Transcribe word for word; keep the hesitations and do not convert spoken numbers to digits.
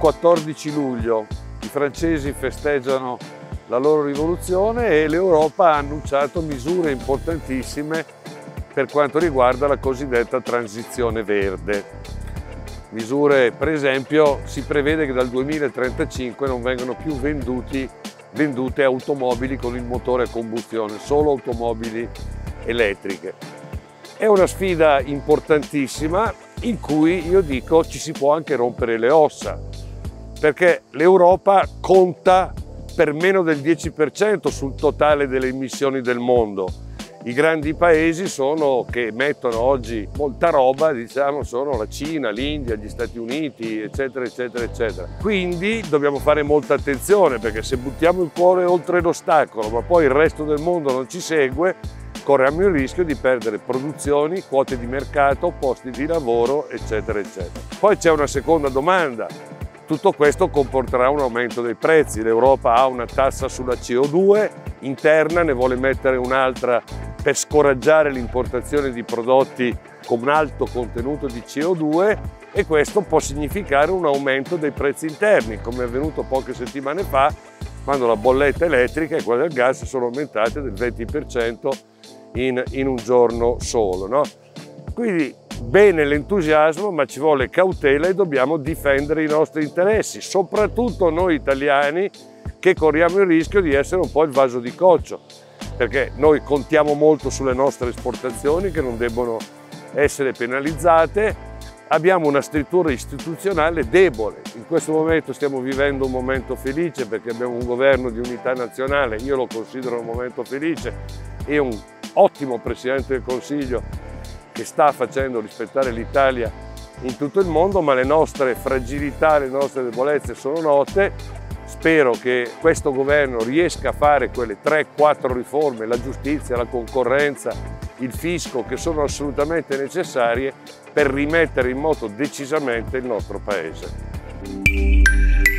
quattordici luglio i francesi festeggiano la loro rivoluzione e l'Europa ha annunciato misure importantissime per quanto riguarda la cosiddetta transizione verde. Misure, per esempio, si prevede che dal duemilatrentacinque non vengano più venduti, vendute automobili con il motore a combustione, solo automobili elettriche. È una sfida importantissima in cui io dico ci si può anche rompere le ossa, perché l'Europa conta per meno del dieci per cento sul totale delle emissioni del mondo. I grandi paesi sono, che emettono oggi molta roba, diciamo, sono la Cina, l'India, gli Stati Uniti, eccetera, eccetera, eccetera. Quindi dobbiamo fare molta attenzione, perché se buttiamo il cuore oltre l'ostacolo, ma poi il resto del mondo non ci segue, corriamo il rischio di perdere produzioni, quote di mercato, posti di lavoro, eccetera, eccetera. Poi c'è una seconda domanda. Tutto questo comporterà un aumento dei prezzi. L'Europa ha una tassa sulla C O due interna, ne vuole mettere un'altra per scoraggiare l'importazione di prodotti con un alto contenuto di C O due e questo può significare un aumento dei prezzi interni, come è avvenuto poche settimane fa, quando la bolletta elettrica e quella del gas sono aumentate del venti per cento in, in un giorno solo, no? Quindi bene l'entusiasmo, ma ci vuole cautela e dobbiamo difendere i nostri interessi, soprattutto noi italiani che corriamo il rischio di essere un po' il vaso di coccio, perché noi contiamo molto sulle nostre esportazioni che non debbono essere penalizzate, abbiamo una struttura istituzionale debole. In questo momento stiamo vivendo un momento felice perché abbiamo un governo di unità nazionale, io lo considero un momento felice, e un ottimo Presidente del Consiglio che sta facendo rispettare l'Italia in tutto il mondo, ma le nostre fragilità, le nostre debolezze sono note. Spero che questo governo riesca a fare quelle tre quattro riforme, la giustizia, la concorrenza, il fisco, che sono assolutamente necessarie per rimettere in moto decisamente il nostro Paese.